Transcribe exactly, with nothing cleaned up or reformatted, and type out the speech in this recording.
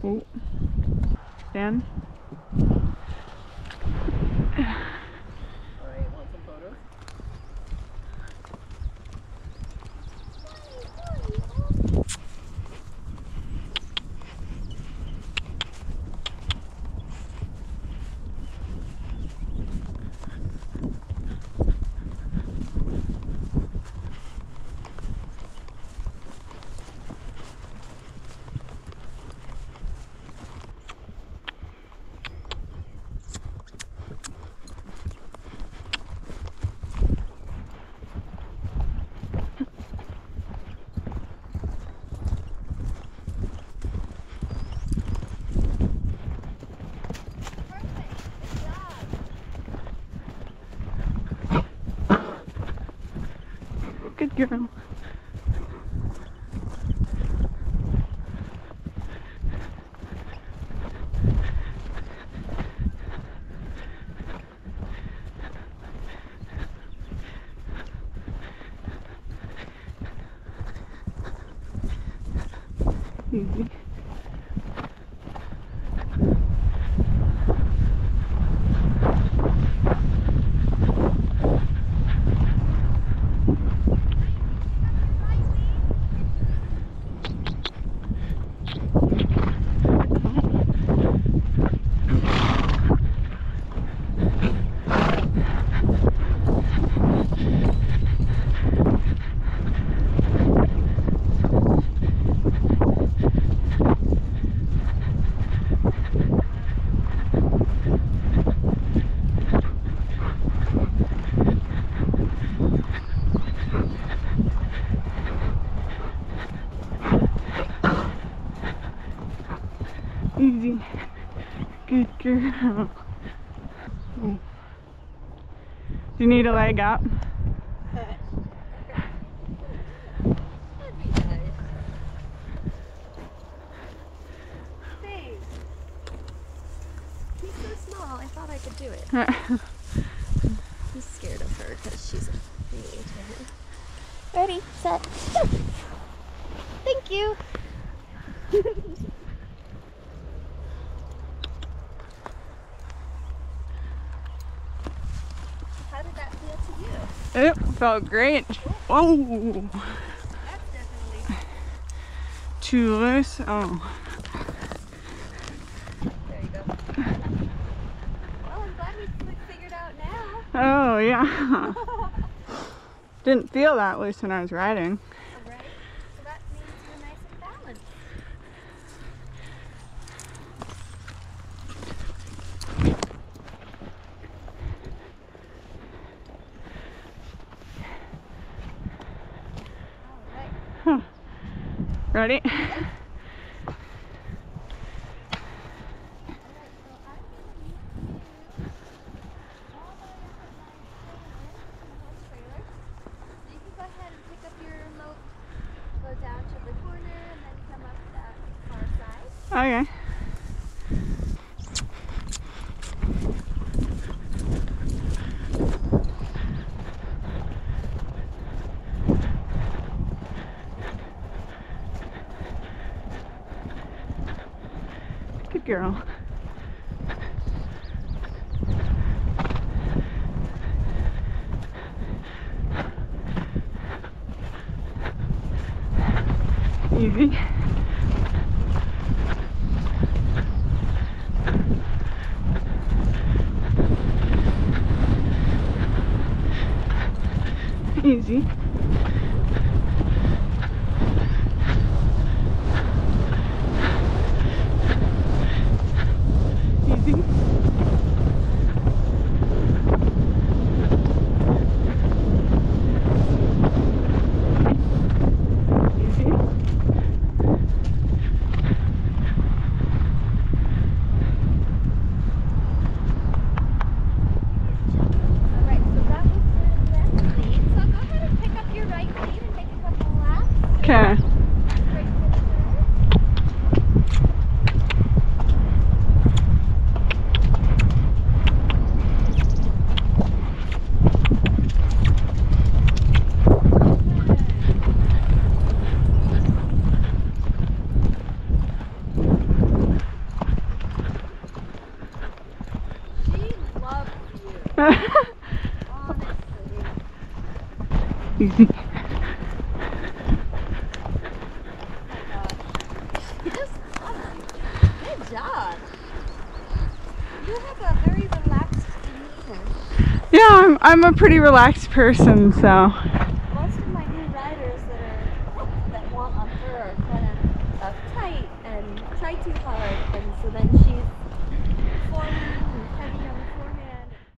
Oh. Dan? Alright, want some photos? Good girl. Easy. Easy. Good girl. Oh. Do you need a leg up? That'd be nice. Thanks. He's so small, I thought I could do it. I'm scared of her because she's a baby to him. Ready, set, go! Thank you! How did that feel to you? It felt great. Oh, That's definitely... too loose. Oh, There you go. Well, I'm glad we figured out now. oh yeah. Didn't feel that loose when I was riding. Alright, so that means you're nice and balanced. Alright. Huh. Ready? Okay. Good girl. Easy. Easy. Easy. Alright, so that was the left lead. So go ahead and pick up Easy. Good job. You have a very relaxed demeanor. Yeah, I'm, I'm a pretty relaxed person, so. Most of my new riders that are that want on her are kind of uptight and try too hard, and so then she's forward and heavy on the forehead.